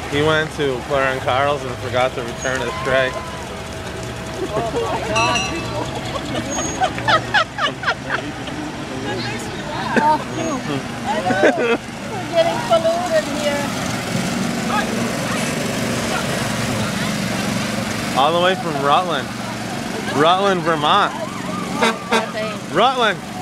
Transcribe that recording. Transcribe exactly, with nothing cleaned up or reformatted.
He went to Claire and Carl's and forgot to return his tray. Oh my God. Oh, I know. We're getting polluted here. All the way from Rutland. Rutland, Vermont. Rutland.